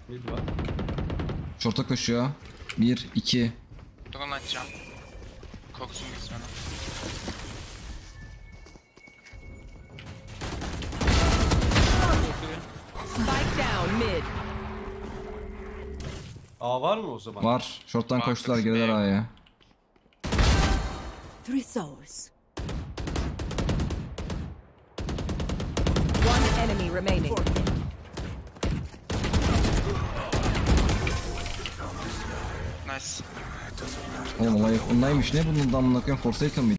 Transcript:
Mid var. Şorta koşuyor. 1, 2. Drone açacağım. Korksun biz bana. Spike down mid. A var mı o zaman? Var. Şorttan Var, koştular, kızım, girdiler iyi. A'ya. Three souls. One enemy remaining. Nice. Oğlum olay ondaymış. Ne bunun damına koyayım? Forsaken mıydı?